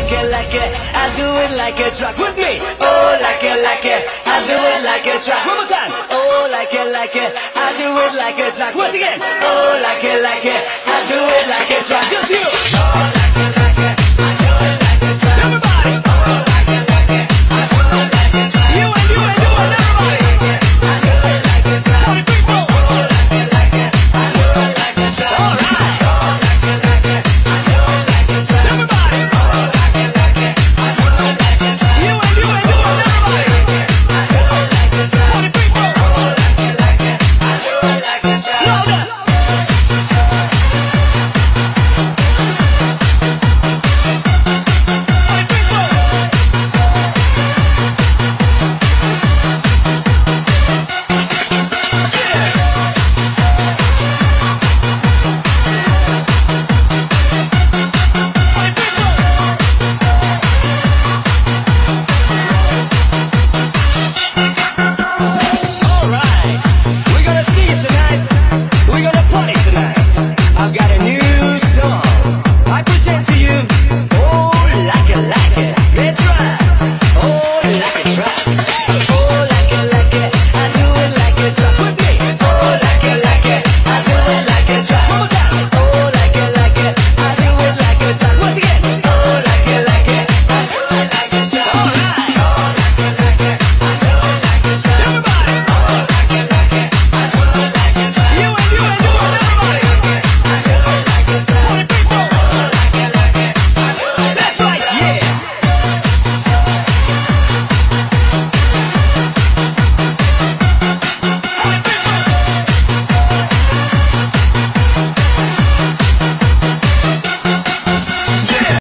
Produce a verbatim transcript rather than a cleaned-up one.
like it, like it, I do it like a track with me. Oh, like it, like it, I do it like a track. One more time. Oh, like it, like it, I do it like a track. Once again. Oh, like it, like it, I do it like a track. Just you. Oh, like it, like it, I do it like a track. Everybody. Oh, like it, like it, I do it like a track. You and you and you and everybody. I do it like a track. Party people. Oh, like it, like it, I do it like a track. All right. Oh, like it, like it, I do it like a track. Everybody. Oh, like it, like it, I do it like a track. You and you and you and everybody. I do it like a track. Party people. Oh, like it, like it, I do it like a track. Louder. I've got a new song I present to you. Oh, like it, like it.